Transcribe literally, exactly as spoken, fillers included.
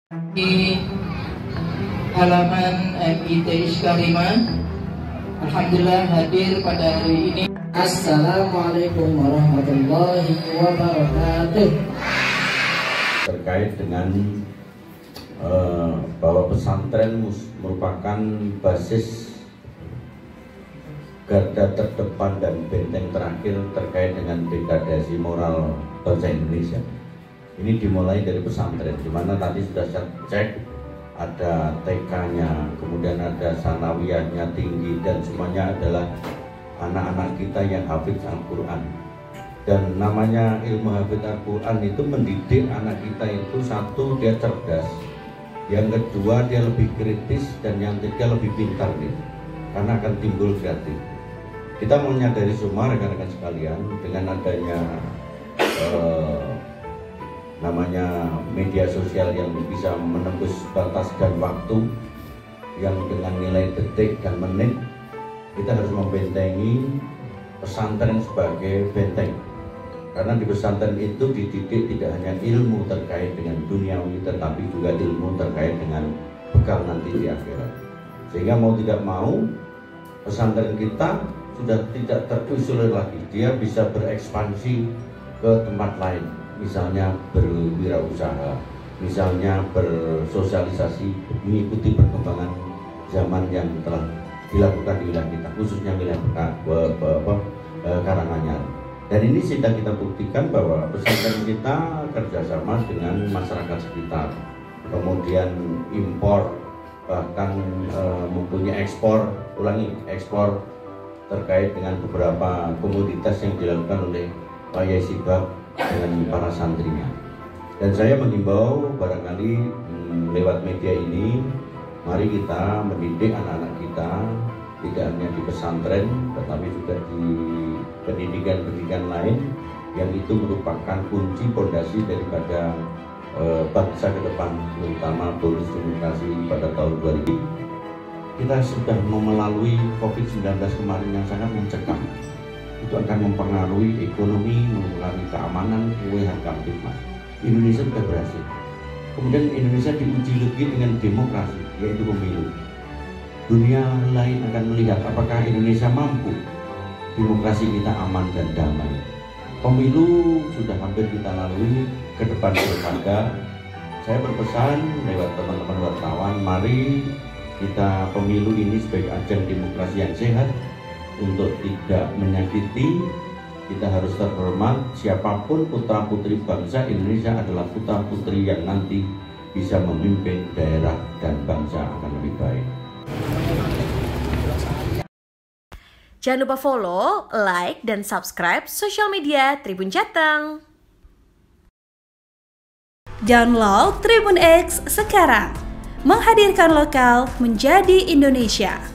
Di halaman M I T I Karimah, alhamdulillah hadir pada hari ini. Assalamualaikum warahmatullahi wabarakatuh. Terkait dengan uh, bahwa pesantren merupakan basis garda terdepan dan benteng terakhir terkait dengan degradasi moral bangsa Indonesia. Ini dimulai dari pesantren, di mana tadi sudah saya cek ada T K-nya, kemudian ada sanawiyahnya tinggi, dan semuanya adalah anak-anak kita yang hafidz Al-Quran. Dan namanya ilmu hafidz Al-Quran itu mendidik anak kita itu, satu, dia cerdas, yang kedua dia lebih kritis, dan yang ketiga lebih pintar nih, karena akan timbul kreatif. Kita menyadari semua rekan-rekan sekalian, dengan adanya eh, namanya media sosial yang bisa menembus batas dan waktu, yang dengan nilai detik dan menit, kita harus membentengi pesantren sebagai benteng. Karena di pesantren itu dididik tidak hanya ilmu terkait dengan duniawi, tetapi juga ilmu terkait dengan bekal nanti di akhirat. Sehingga mau tidak mau, pesantren kita sudah tidak terisolir lagi, dia bisa berekspansi ke tempat lain. Misalnya berwirausaha, misalnya bersosialisasi, mengikuti perkembangan zaman yang telah dilakukan di wilayah kita, khususnya wilayah Karanganyar. Dan ini sudah kita buktikan bahwa pesantren kita kerjasama dengan masyarakat sekitar, kemudian impor, bahkan e, mempunyai ekspor, ulangi ekspor terkait dengan beberapa komoditas yang dilakukan oleh Pak Yai Sibak dengan para santrinya. Dan saya mengimbau barangkali hmm, lewat media ini, mari kita mendidik anak-anak kita tidak hanya di pesantren, tetapi juga di pendidikan-pendidikan lain, yang itu merupakan kunci pondasi daripada uh, bangsa ke depan, terutama bonus demokrasi pada tahun dua ribu. Kita sudah melalui covid sembilan belas kemarin yang sangat mencekam. Itu akan mempengaruhi ekonomi, mempengaruhi keamanan, kue harga mas. Indonesia sudah berhasil. Kemudian Indonesia diuji lagi dengan demokrasi, yaitu pemilu. Dunia lain akan melihat apakah Indonesia mampu demokrasi kita aman dan damai. Pemilu sudah hampir kita lalui, ke depan pilkada. Saya berpesan lewat teman-teman wartawan, mari kita pemilu ini sebagai ajang demokrasi yang sehat, untuk tidak menyakiti. Kita harus terhormat, siapapun putra putri bangsa Indonesia adalah putra putri yang nanti bisa memimpin daerah dan bangsa akan lebih baik. Jangan lupa follow, like, dan subscribe sosial media Tribun Jateng. Download Tribun X sekarang, menghadirkan lokal menjadi Indonesia.